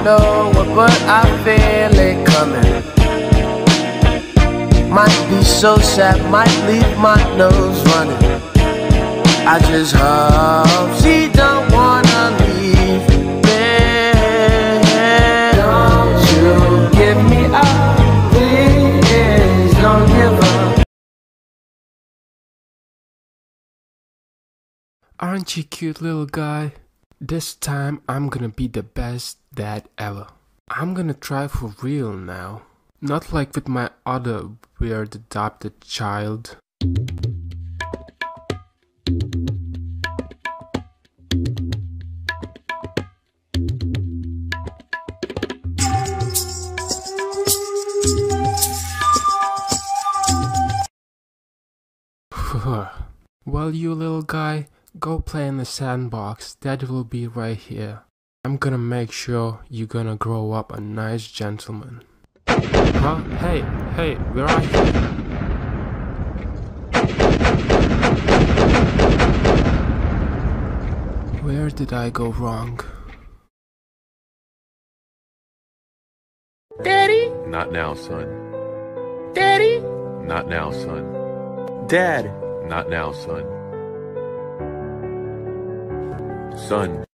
know it, but I feel it coming. Might be so sad, might leave my nose running. I just hope she don't wanna leave me. Don't you give me up, please, don't give up. Aren't you cute, little guy? This time I'm gonna be the best dad ever. I'm gonna try for real now. Not like with my other weird adopted child. Well, you little guy, go play in the sandbox. Dad will be right here. I'm gonna make sure you're gonna grow up a nice gentleman. Huh? Hey, where are you? Where did I go wrong? Daddy? Not now, son. Daddy? Not now, son. Dad. Not now, son. Son.